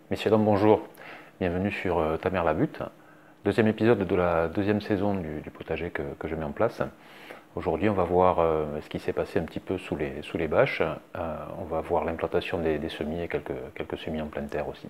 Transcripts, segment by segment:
Messieurs, dames, bonjour. Bienvenue sur Ta mère la butte. Deuxième épisode de la deuxième saison du potager que je mets en place. Aujourd'hui, on va voir ce qui s'est passé un petit peu sous les bâches. On va voir l'implantation des semis et quelques semis en pleine terre aussi.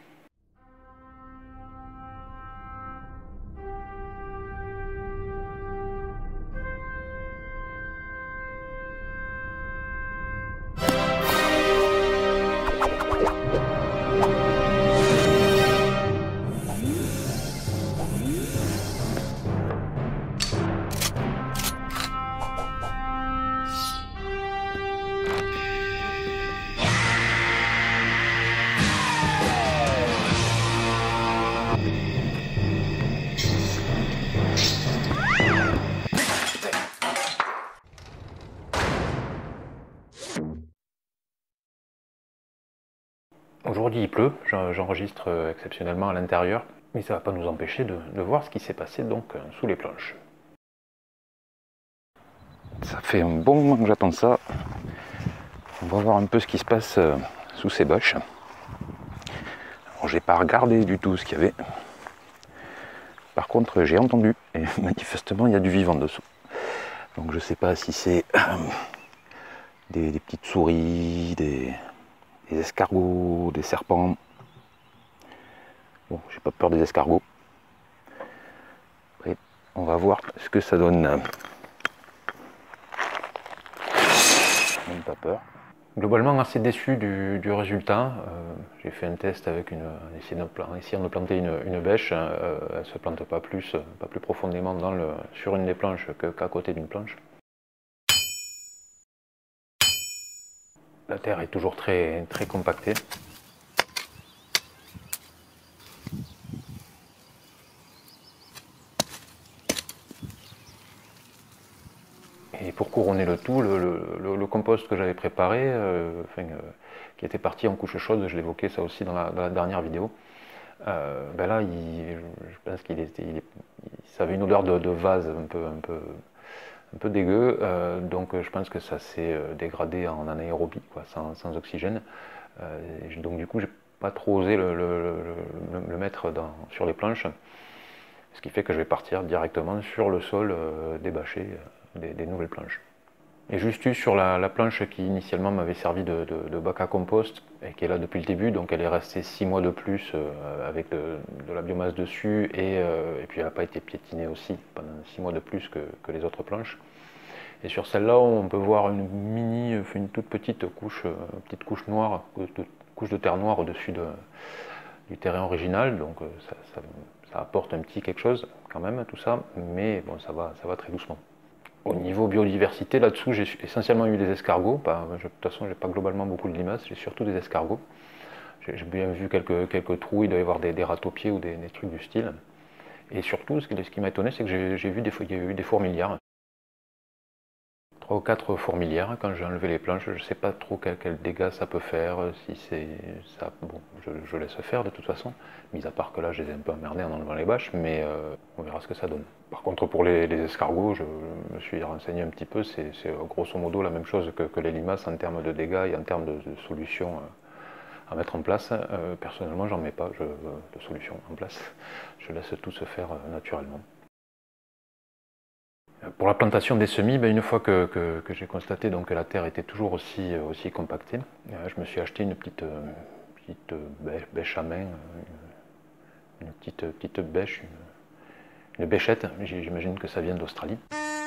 Aujourd'hui il pleut, j'enregistre exceptionnellement à l'intérieur, mais ça ne va pas nous empêcher de voir ce qui s'est passé donc sous les planches. Ça fait un bon moment que j'attends ça. On va voir un peu ce qui se passe sous ces bâches. Alors j'ai pas regardé du tout ce qu'il y avait. Par contre j'ai entendu et manifestement il y a du vivant dessous. Donc je sais pas si c'est des petites souris, des escargots, des serpents. Bon, j'ai pas peur des escargots. Et on va voir ce que ça donne. Même pas peur. Globalement assez déçu du résultat. J'ai fait un test avec essayant de planter une bêche. Elle ne se plante pas plus profondément sur une des planches qu'à côté d'une planche. La terre est toujours très compactée. Et pour couronner le tout, le compost que j'avais préparé, qui était parti en couche chaude, je l'évoquais ça aussi dans la dernière vidéo, ben là, je pense ça avait une odeur de vase un peu dégueu, donc je pense que ça s'est dégradé en anaérobie, quoi, sans oxygène. Donc du coup, j'ai pas trop osé le mettre sur les planches, ce qui fait que je vais partir directement sur le sol débâché des nouvelles planches. Et juste eu sur la planche qui initialement m'avait servi de bac à compost et qui est là depuis le début, donc elle est restée 6 mois de plus avec de la biomasse dessus et puis elle n'a pas été piétinée aussi pendant 6 mois de plus que les autres planches. Et sur celle-là, on peut voir une toute petite couche noire, couche de terre noire au-dessus du terrain original, donc ça apporte un petit quelque chose quand même tout ça, mais bon, ça va très doucement. Au niveau biodiversité, là-dessous, j'ai essentiellement eu des escargots. De toute façon, j'ai pas globalement beaucoup de limaces, j'ai surtout des escargots. J'ai bien vu quelques trous, il doit y avoir des rats-aux-pieds ou des trucs du style. Et surtout, ce qui m'a étonné, c'est que j'ai vu il y a eu des fourmilières. 3 ou 4 fourmilières quand j'ai enlevé les planches. Je ne sais pas trop quel dégâts ça peut faire, si c'est ça. Bon, je laisse faire de toute façon, mis à part que là je les ai un peu emmerdés en enlevant les bâches, mais on verra ce que ça donne. Par contre pour les escargots, je me suis renseigné un petit peu, c'est grosso modo la même chose que les limaces en termes de dégâts et en termes de solutions à mettre en place. Personnellement j'en mets pas de solution en place, je laisse tout se faire naturellement. Pour la plantation des semis, une fois que j'ai constaté donc, que la terre était toujours aussi compactée, je me suis acheté une petite bêche à main, une petite bêche, une bêchette, j'imagine que ça vient d'Australie.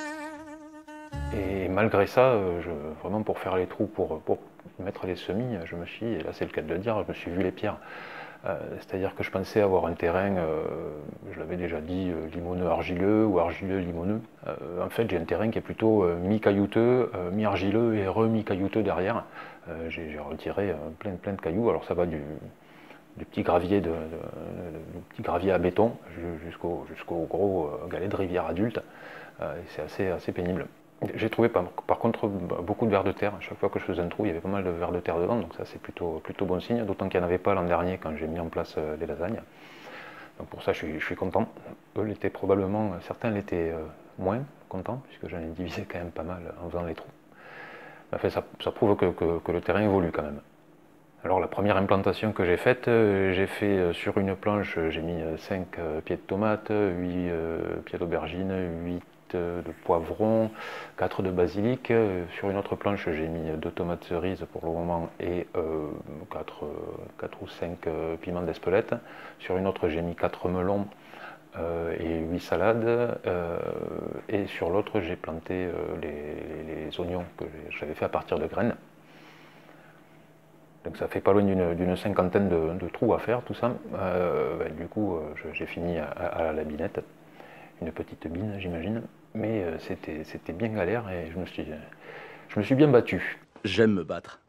Et malgré ça, vraiment pour faire les trous, pour mettre les semis, et là c'est le cas de le dire, je me suis vu les pierres. C'est-à-dire que je pensais avoir un terrain, je l'avais déjà dit, limoneux argileux ou argileux limoneux. En fait, j'ai un terrain qui est plutôt mi-caillouteux, mi-argileux et re-mi-caillouteux derrière. J'ai retiré plein de cailloux. Alors ça va du petit gravier du petit gravier à béton jusqu'au gros galet de rivière adulte. C'est assez pénible. J'ai trouvé par contre beaucoup de vers de terre. À chaque fois que je faisais un trou, il y avait pas mal de vers de terre dedans, donc ça c'est plutôt bon signe, d'autant qu'il n'y en avait pas l'an dernier quand j'ai mis en place les lasagnes. Donc pour ça je suis content. Eux l'étaient probablement, certains l'étaient moins contents, puisque j'en ai divisé quand même pas mal en faisant les trous. En fait, ça prouve que le terrain évolue quand même. Alors la première implantation que j'ai faite, j'ai fait sur une planche, j'ai mis 5 pieds de tomates, 8 pieds d'aubergine, 8 de poivrons, 4 de basilic. Sur une autre planche, j'ai mis 2 tomates cerises pour le moment et 4, ou 5 piments d'Espelette. Sur une autre, j'ai mis 4 melons et 8 salades. Et sur l'autre, j'ai planté les oignons que j'avais fait à partir de graines. Donc ça fait pas loin d'une cinquantaine de trous à faire, tout ça. Du coup, j'ai fini à la binette, une petite bine, j'imagine. Mais c'était bien galère et je me suis bien battu. J'aime me battre.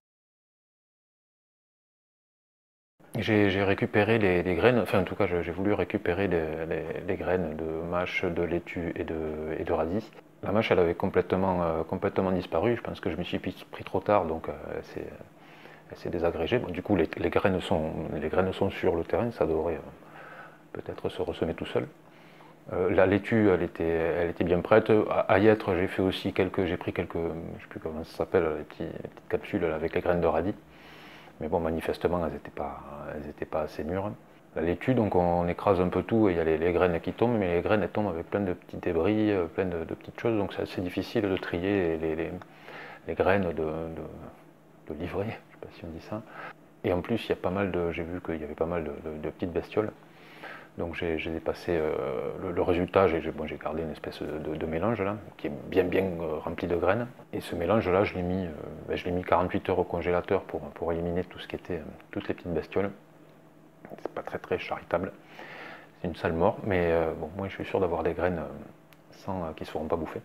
J'ai récupéré les graines, enfin en tout cas j'ai voulu récupérer les graines de mâche, de laitue et de radis. La mâche elle avait complètement disparu, je pense que je m'y suis pris trop tard, donc elle s'est désagrégée. Bon, du coup les graines sont sur le terrain, ça devrait peut-être se ressemer tout seul. La laitue elle était bien prête. À y être j'ai pris quelques, je sais plus comment ça s'appelle, les petites capsules avec les graines de radis. Mais bon, manifestement, elles étaient pas assez mûres. La laitue, donc on écrase un peu tout et il y a les graines qui tombent, mais les graines elles tombent avec plein de petits débris, plein de petites choses, donc c'est assez difficile de trier les graines de livret, je sais pas si on dit ça. Et en plus, j'ai vu qu'il y avait pas mal de petites bestioles. Donc j'ai dépassé le résultat, j'ai gardé une espèce de mélange là, qui est bien rempli de graines. Et ce mélange là, je l'ai mis 48 heures au congélateur pour éliminer tout ce qui était, toutes les petites bestioles. C'est pas très charitable, c'est une sale mort, mais bon, moi je suis sûr d'avoir des graines qui ne seront pas bouffées.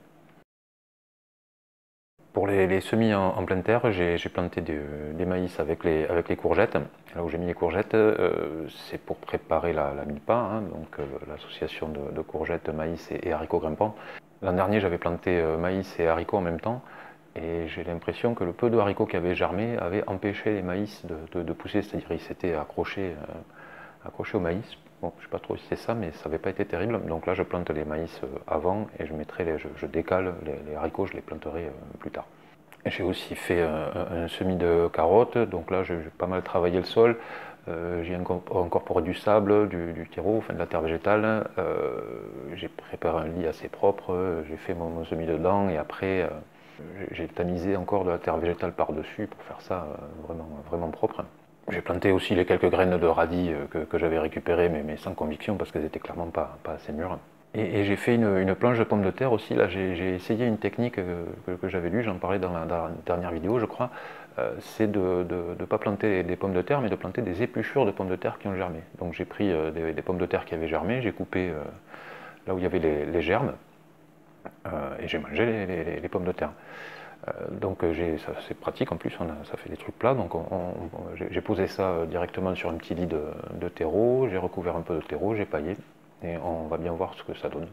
Pour les semis en pleine terre, j'ai planté des maïs avec les courgettes. Là où j'ai mis les courgettes, c'est pour préparer la MIPA, hein, donc l'association de courgettes, maïs et haricots grimpants. L'an dernier, j'avais planté maïs et haricots en même temps, et j'ai l'impression que le peu de haricots qui avaient germé avait empêché les maïs de pousser, c'est-à-dire ils s'étaient accrochés au maïs. Bon, je ne sais pas trop si c'est ça, mais ça n'avait pas été terrible. Donc là, je plante les maïs avant et je décale les haricots, je les planterai plus tard. J'ai aussi fait un semis de carottes, donc là j'ai pas mal travaillé le sol. J'ai incorporé du sable, du terreau, enfin de la terre végétale. J'ai préparé un lit assez propre, j'ai fait mon semis dedans et après j'ai tamisé encore de la terre végétale par-dessus pour faire ça vraiment propre. J'ai planté aussi les quelques graines de radis que j'avais récupérées, mais sans conviction parce qu'elles étaient clairement pas assez mûres. Et j'ai fait une planche de pommes de terre aussi. Là, j'ai essayé une technique que j'avais lue, j'en parlais dans la dernière vidéo, je crois. C'est de ne pas planter des pommes de terre, mais de planter des épluchures de pommes de terre qui ont germé. Donc j'ai pris des pommes de terre qui avaient germé, j'ai coupé là où il y avait les germes, et j'ai mangé les pommes de terre. Donc c'est pratique en plus, ça fait des trucs plats. Donc j'ai posé ça directement sur un petit lit de terreau, j'ai recouvert un peu de terreau, j'ai paillé, et on va bien voir ce que ça donne.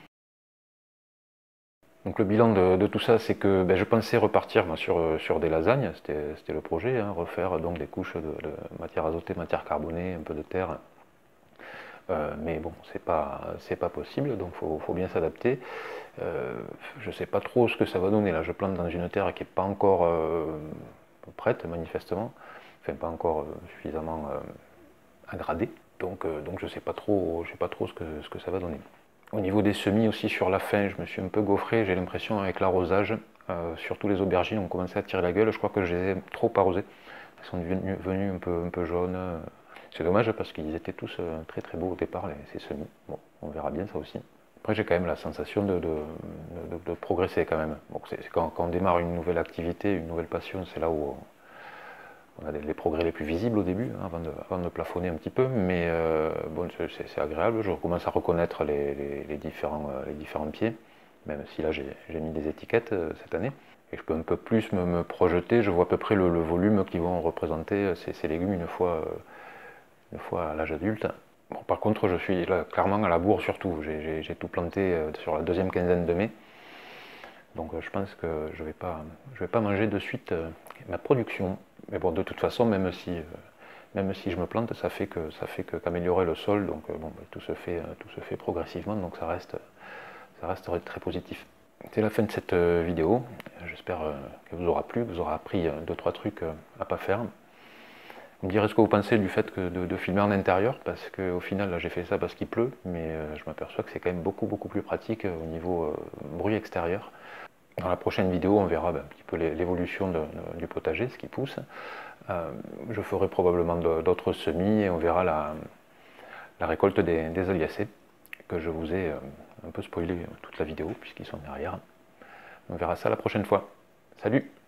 Donc le bilan de tout ça, c'est que je pensais repartir sur des lasagnes, c'était le projet, hein, refaire donc des couches de matière azotée, matière carbonée, un peu de terre. Mais bon, c'est pas possible, donc faut bien s'adapter. Je ne sais pas trop ce que ça va donner. Là, je plante dans une terre qui n'est pas encore prête, manifestement, enfin pas encore suffisamment agradée. Donc je ne sais pas trop, ce que ça va donner. Au niveau des semis aussi sur la fin, je me suis un peu gaufré, j'ai l'impression avec l'arrosage, surtout les aubergines ont commencé à tirer la gueule, je crois que je les ai trop arrosées. Elles sont devenues un peu jaunes. C'est dommage parce qu'ils étaient tous très beaux au départ, ces semis. Bon, on verra bien ça aussi. Après, j'ai quand même la sensation de progresser quand même. Bon, quand on démarre une nouvelle activité, une nouvelle passion, c'est là où on a les progrès les plus visibles au début, hein, avant de plafonner un petit peu, mais bon, c'est agréable. Je commence à reconnaître les différents pieds, même si là j'ai mis des étiquettes cette année. Et je peux un peu plus me projeter, je vois à peu près le volume qui vont représenter ces légumes une fois à l'âge adulte. Bon, par contre, je suis là clairement à la bourre surtout. J'ai tout planté sur la deuxième quinzaine de mai. Donc je pense que je vais pas manger de suite ma production. Mais bon, de toute façon, même si je me plante, ça fait qu'améliorer le sol. Donc bon, tout se fait progressivement. Donc ça reste très positif. C'est la fin de cette vidéo. J'espère qu'elle vous aura plu, que vous aurez appris 2-3 trucs à pas faire. Vous me direz ce que vous pensez du fait de filmer en intérieur, parce qu'au final, là j'ai fait ça parce qu'il pleut, mais je m'aperçois que c'est quand même beaucoup plus pratique au niveau bruit extérieur. Dans la prochaine vidéo, on verra un petit peu l'évolution du potager, ce qui pousse. Je ferai probablement d'autres semis et on verra la récolte des Oliacées, que je vous ai un peu spoilé toute la vidéo, puisqu'ils sont derrière. On verra ça la prochaine fois. Salut!